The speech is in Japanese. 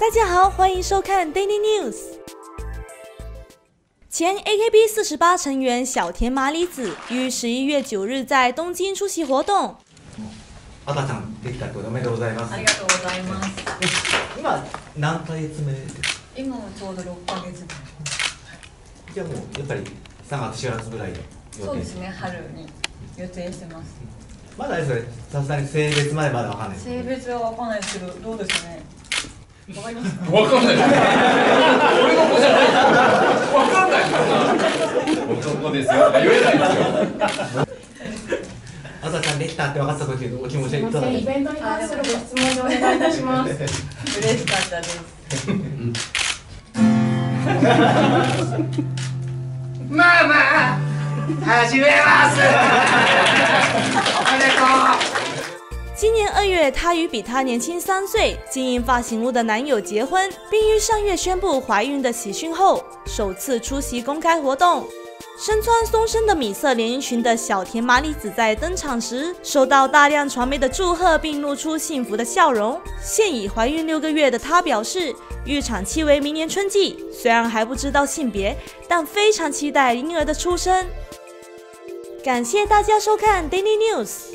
大家好，欢迎收看 Daily News。前 AKB48 成员小田麻里子于11月9日在东京出席活动。 あたちゃんできたっておめでとうございます。 ありがとうございます。 今何ヶ月目ですか？ 今はちょうど6ヶ月目。 じゃあもうやっぱり3月4月ぐらいの予定。 そうですね、春に予定してます。 まだですね、さすがに性別までまだわかんないです。 性別はわかんないですけど、どうですね。わかりますか？ わかんない。俺の子じゃない。わかんない。男ですよ。言えないですよ。 あたちゃんできたって分かった時のお気持ちはいかがですか？ イベントに関するご質問でお願いいたします。 嬉しかったです。 まあまあ、始めます。おめでとう。 今年2月，她与比她年轻3岁、经营发型屋的男友结婚，并于上月宣布怀孕的喜讯后，首次出席公开活动。身穿松身的米色连衣裙的小田麻里子在登场时，受到大量传媒的祝贺，并露出幸福的笑容。现已怀孕6个月的她表示，预产期为明年春季，虽然还不知道性别，但非常期待婴儿的出生。感谢大家收看 Daily News。